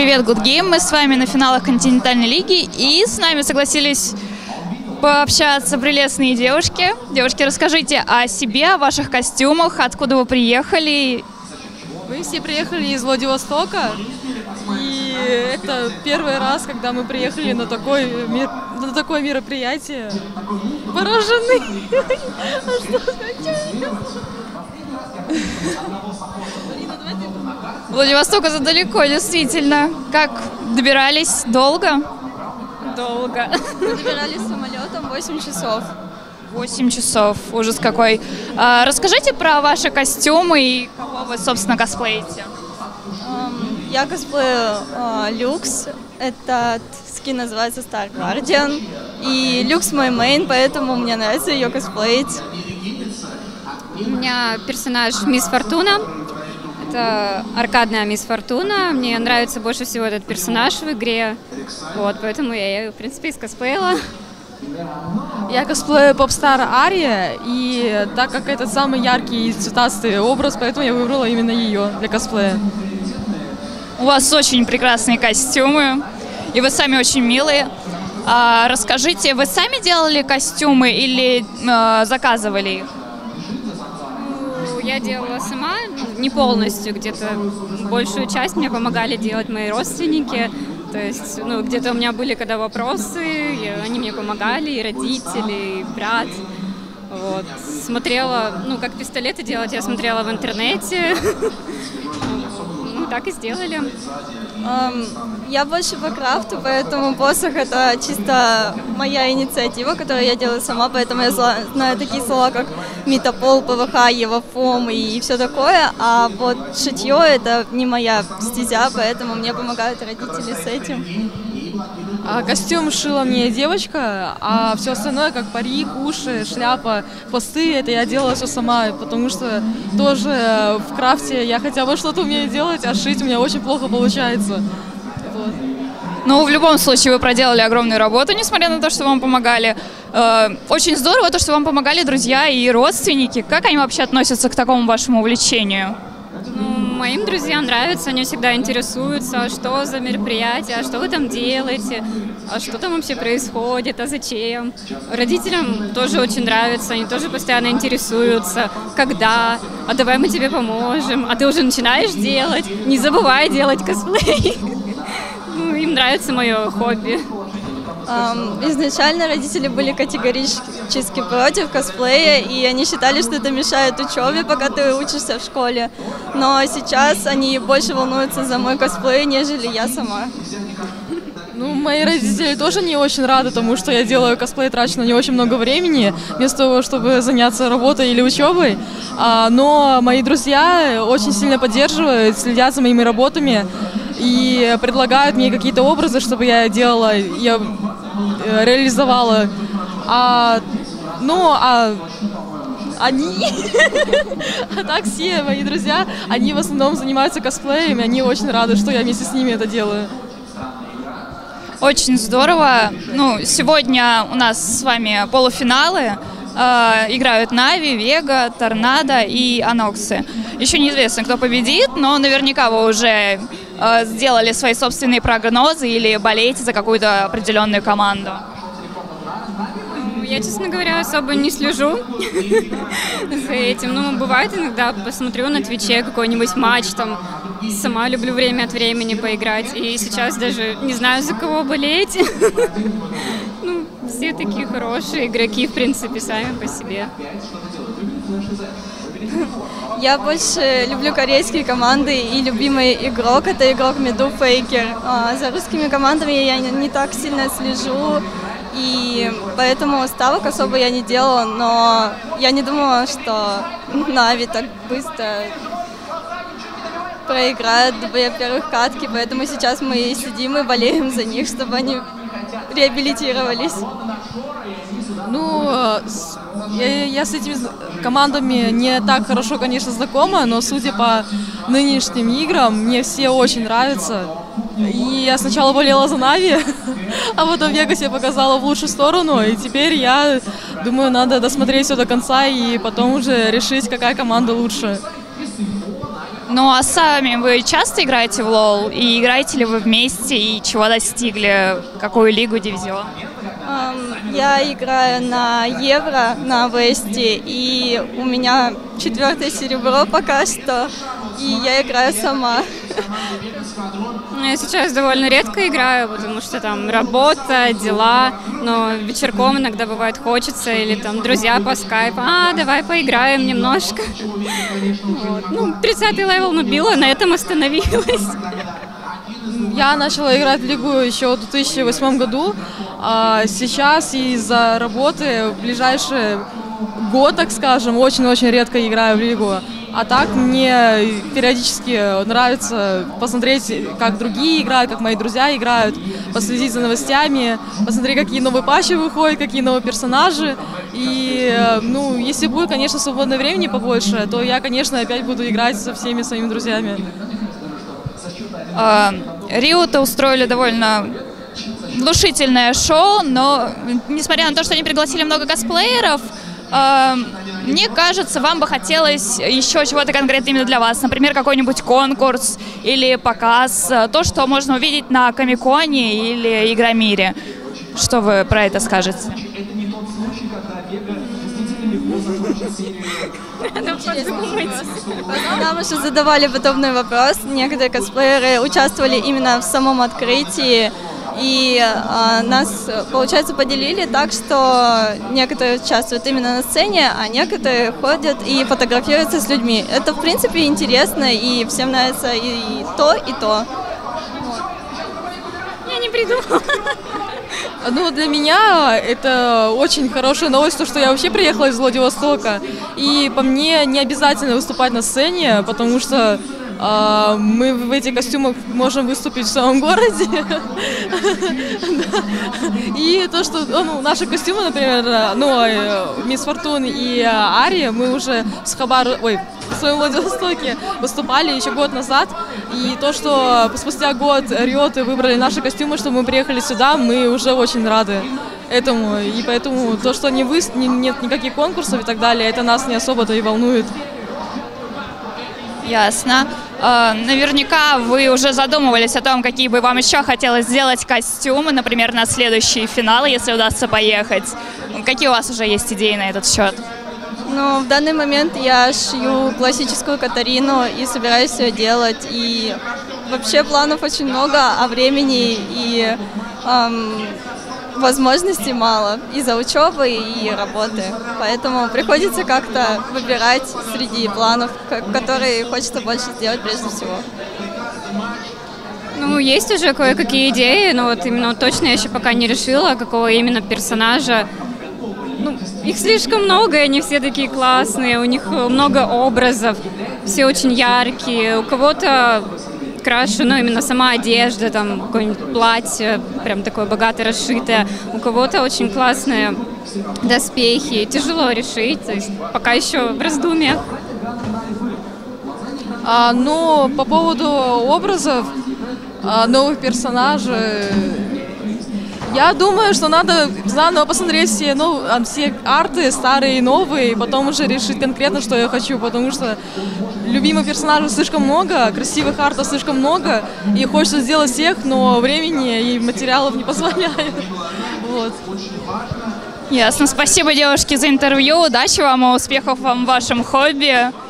привет, Good Game. Мы с вами на финалах континентальной лиги, и с нами согласились пообщаться прелестные девушки. Девушки, расскажите о себе, о ваших костюмах, откуда вы приехали. Мы все приехали из Владивостока, и это первый раз, когда мы приехали на такое мероприятие. Поражены! Владивосток — это далеко, действительно. Как добирались? Долго? Долго. Мы добирались самолетом 8 часов. 8 часов, ужас какой. Расскажите про ваши костюмы и кого вы, собственно, косплеите. Я косплею Люкс. Этот скин называется Star Guardian. И Люкс мой мейн, поэтому мне нравится ее косплеить. У меня персонаж Мисс Фортуна. Это аркадная Мисс Фортуна. Мне нравится больше всего этот персонаж в игре. Вот, поэтому я ее, в принципе, и скосплеила. Я косплею Попстар Ария, и так как это самый яркий и цветастый образ, поэтому я выбрала именно ее для косплея. У вас очень прекрасные костюмы, и вы сами очень милые. Расскажите, вы сами делали костюмы или заказывали их? Я делала сама, не полностью, где-то большую часть мне помогали делать мои родственники. То есть, где-то у меня были когда вопросы, и они мне помогали, и родители, и брат. Вот. Смотрела, как пистолеты делать, я смотрела в интернете. Так и сделали. Я больше по крафту, поэтому посох — это чисто моя инициатива, которую я делаю сама, поэтому я знаю такие слова, как метапол, ПВХ, евафом и все такое, а вот шитье — это не моя стезя, поэтому мне помогают родители с этим. Костюм шила мне девочка, а все остальное, как парик, уши, шляпа, хвосты, это я делала все сама, потому что тоже в крафте я хотя бы что-то умею делать, а шить у меня очень плохо получается. Вот. Ну, в любом случае, вы проделали огромную работу, несмотря на то, что вам помогали. Очень здорово то, что вам помогали друзья и родственники. Как они вообще относятся к такому вашему увлечению? Моим друзьям нравится, они всегда интересуются, что за мероприятие, а что вы там делаете, а что там вообще происходит, а зачем. Родителям тоже очень нравится, они тоже постоянно интересуются, когда, а давай мы тебе поможем, а ты уже начинаешь делать, не забывай делать косплей. Им нравится мое хобби. Изначально родители были категорически против косплея, и они считали, что это мешает учебе, пока ты учишься в школе. Но сейчас они больше волнуются за мой косплей, нежели я сама. Мои родители тоже не очень рады тому, что я делаю косплей, трачу на него очень много времени, вместо того, чтобы заняться работой или учебой. Но мои друзья очень сильно поддерживают, следят за моими работами и предлагают мне какие-то образы, чтобы я делала, я реализовала. Они, а так все мои друзья, они в основном занимаются косплеем, они очень рады, что я вместе с ними это делаю. Очень здорово. Сегодня у нас с вами полуфиналы. Играют Нави, Вега, Торнадо и Аноксы. Еще неизвестно, кто победит, но наверняка вы уже сделали свои собственные прогнозы или болеете за какую-то определенную команду. Я, честно говоря, особо не слежу за этим. Бывает иногда посмотрю на Твиче какой-нибудь матч, там сама люблю время от времени поиграть. И сейчас даже не знаю, за кого болеть. Все такие хорошие игроки, в принципе, сами по себе. Я больше люблю корейские команды, и любимый игрок — это игрок Меду Фейкер. За русскими командами я не так сильно слежу, и поэтому ставок особо я не делала, но я не думала, что Нави так быстро проиграют до первых катки, поэтому сейчас мы сидим и болеем за них, чтобы они реабилитировались. Я с этими командами не так хорошо, конечно, знакома, но судя по нынешним играм, мне все очень нравятся. И я сначала болела за Нави, а потом Вега себя показала в лучшую сторону, и теперь я думаю, надо досмотреть все до конца и потом уже решить, какая команда лучше. Ну а сами вы часто играете в лол? И играете ли вы вместе? И чего достигли? Какую лигу, дивизион? Я играю на Евро, на Весте, и у меня 4-е серебро пока что, и я играю сама. Я сейчас довольно редко играю, потому что там работа, дела, но вечерком иногда бывает хочется, или там друзья по скайпу, давай поиграем немножко. Вот. Ну, 30-й левел набила, на этом остановилась. Я начала играть в лигу еще в 2008 году, а сейчас из-за работы в ближайший год, так скажем, очень-очень редко играю в лигу. А так мне периодически нравится посмотреть, как другие играют, как мои друзья играют, последить за новостями, посмотреть, какие новые патчи выходят, какие новые персонажи. И, ну, если будет, конечно, свободное времени побольше, то я, конечно, опять буду играть со всеми своими друзьями. Риоты устроили довольно внушительное шоу, но несмотря на то, что они пригласили много косплееров, мне кажется, вам бы хотелось еще чего-то конкретно именно для вас. Например, какой-нибудь конкурс или показ. То, что можно увидеть на Комик-коне или Игромире. Что вы про это скажете? Нам уже задавали подобный вопрос. Некоторые косплееры участвовали именно в самом открытии. И нас, получается, поделили так, что некоторые участвуют именно на сцене, а некоторые ходят и фотографируются с людьми. Это, в принципе, интересно, и всем нравится и то, и то. Я не придумала. Ну, для меня это очень хорошая новость, то, что я вообще приехала из Владивостока. И по мне не обязательно выступать на сцене, потому что мы в этих костюмах можем выступить в самом городе. И то, что наши костюмы, например, Мисс Фортун и Ари, мы уже в своем Владивостоке выступали еще год назад. И то, что спустя год Риоты выбрали наши костюмы, чтобы мы приехали сюда, мы уже очень рады этому. И поэтому то, что нет никаких конкурсов и так далее, это нас не особо-то и волнует. Ясно. Наверняка вы уже задумывались о том, какие бы вам еще хотелось сделать костюмы, например, на следующие финалы, если удастся поехать. Какие у вас уже есть идеи на этот счет? Ну, в данный момент я шью классическую Катарину и собираюсь все делать. И вообще планов очень много, а времени и возможностей мало из-за учебы и работы. Поэтому приходится как-то выбирать среди планов, которые хочется больше сделать прежде всего. Ну, есть уже кое-какие идеи, но вот именно точно я еще пока не решила, какого именно персонажа. Ну, их слишком много, и они все такие классные, у них много образов, все очень яркие. У кого-то краше, именно сама одежда, там какое-нибудь платье, прям такое богато расшитое. У кого-то очень классные доспехи. Тяжело решить, то есть пока еще в раздумьях. Ну, по поводу образов, новых персонажей, я думаю, что надо заново посмотреть все арты, старые и новые, и потом уже решить конкретно, что я хочу, потому что любимых персонажей слишком много, красивых артов слишком много, и хочется сделать всех, но времени и материалов не позволяет. Вот. Ясно. Спасибо, девушки, за интервью. Удачи вам и успехов вам в вашем хобби.